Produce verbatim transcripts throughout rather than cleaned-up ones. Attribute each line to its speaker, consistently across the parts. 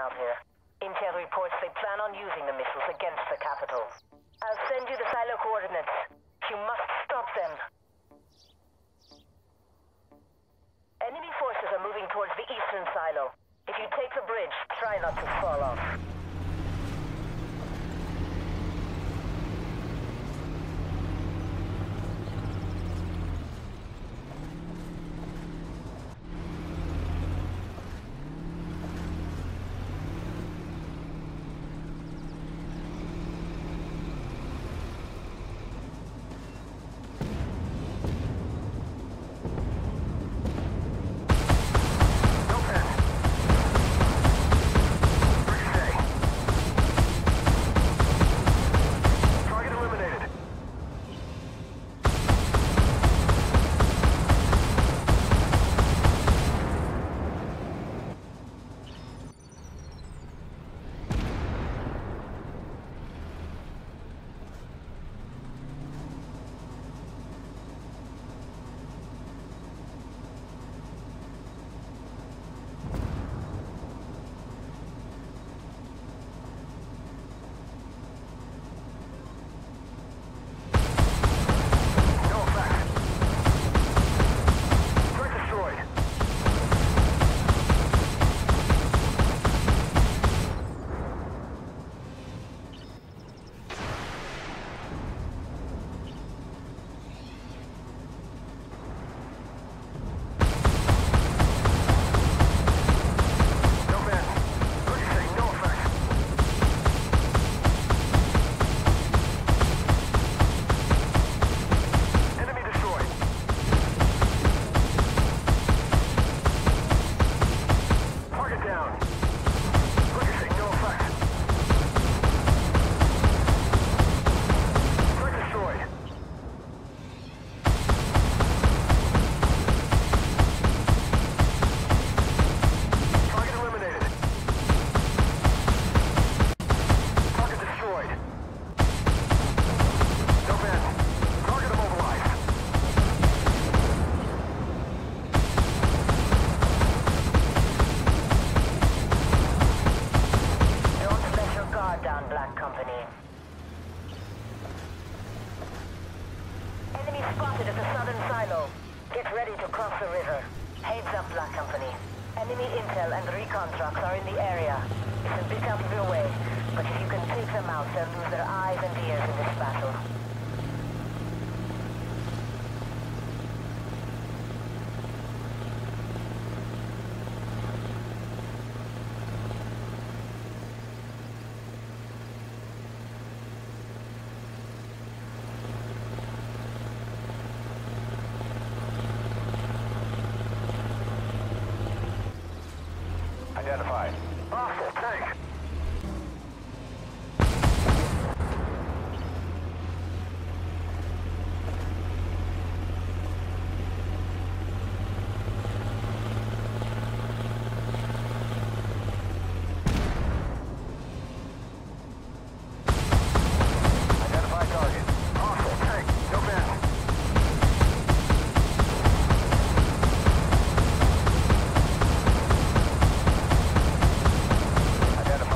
Speaker 1: out here. Intel reports they plan on using the missiles against the capital. I'll send you the silo coordinates. You must stop them. Enemy forces are moving towards the eastern silo. If you take the bridge, try not to fall off. Enemy intel and recon trucks are in the area. It's a bit out of your way, but if you can take them out, they'll lose their eyes and ears in this battle.
Speaker 2: Identified. Hostile tank. Identify target. Hostile tank. No man. Identify.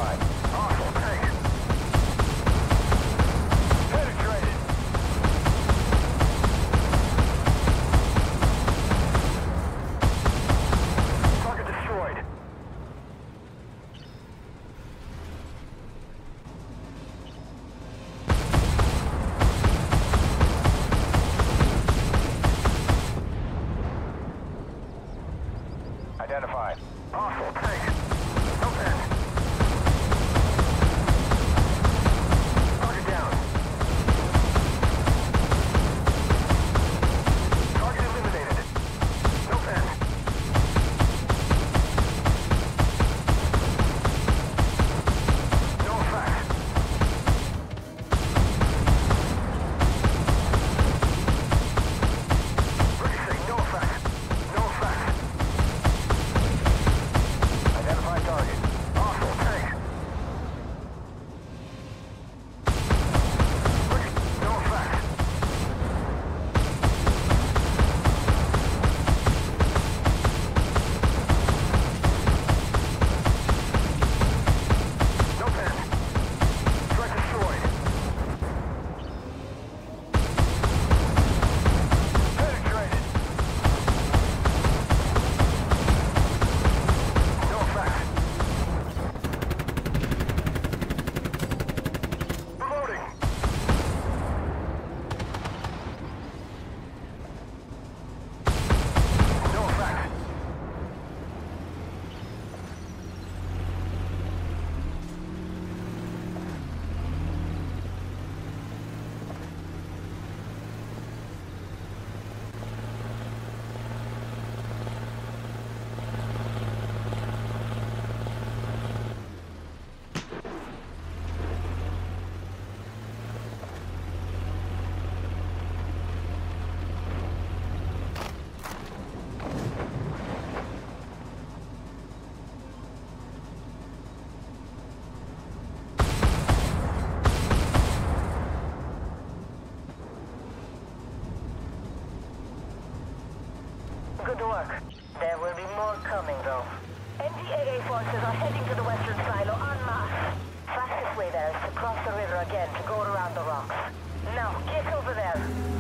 Speaker 1: heading to the western silo en masse. Fastest way there is to cross the river again to go around the rocks. Now, get over there.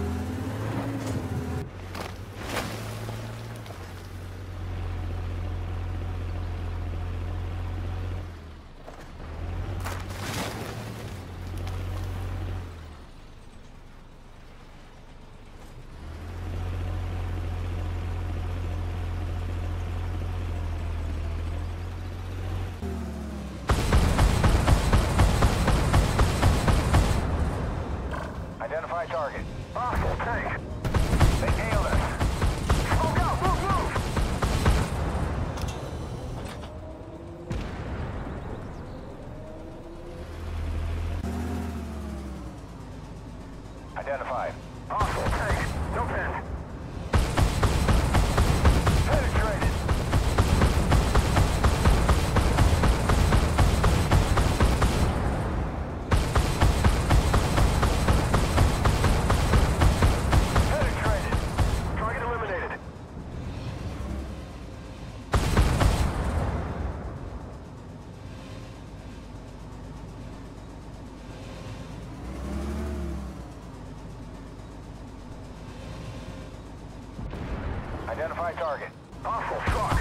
Speaker 2: Identify target. Hostile tank. They nailed us. Smoke out! Move, move! Identified. Hostile tank. No pin. Penetrated. Identify target. Hostile struck.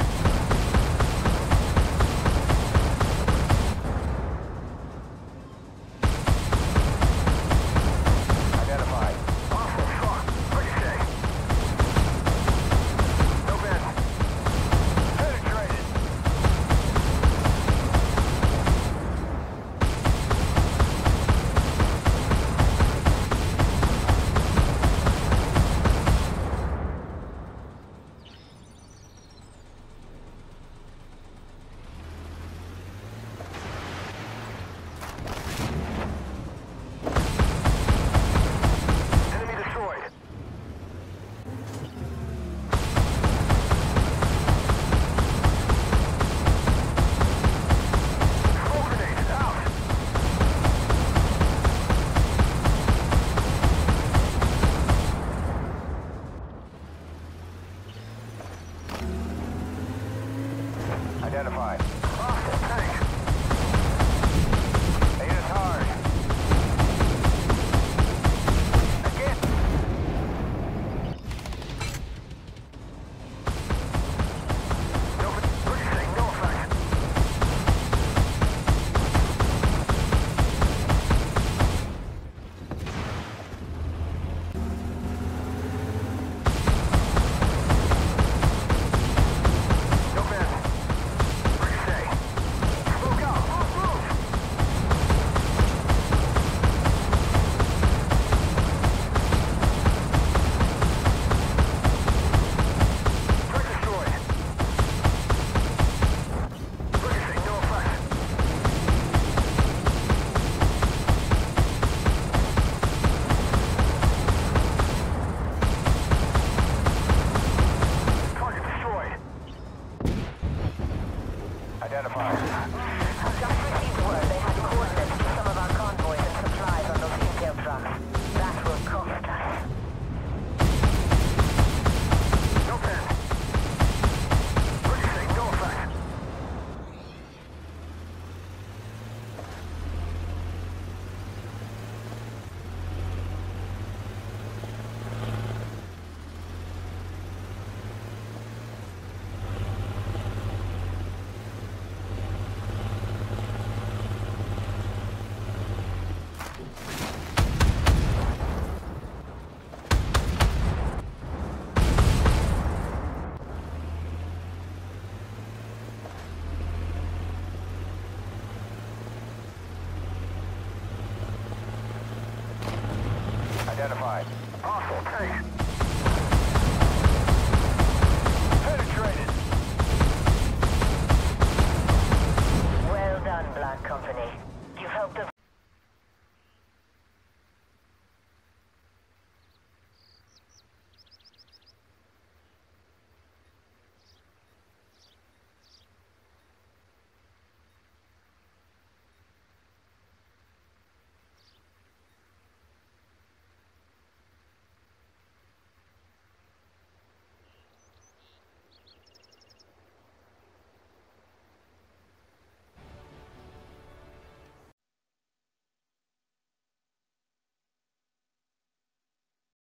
Speaker 2: Identified. Hostile struck. Ricochet. No bend. Penetrated. Identified. Hostile tank. They hit us hard. Again. No, ricochet, no effect. No bend. Identified.
Speaker 1: I've just received word they had coordinates to some of our convoys and supplies on those intel trucks. That will cost us.
Speaker 2: No pen. Ricochet, no effect. Identified. Hostile tank. Penetrated.
Speaker 1: Well done, Black Company. You've helped us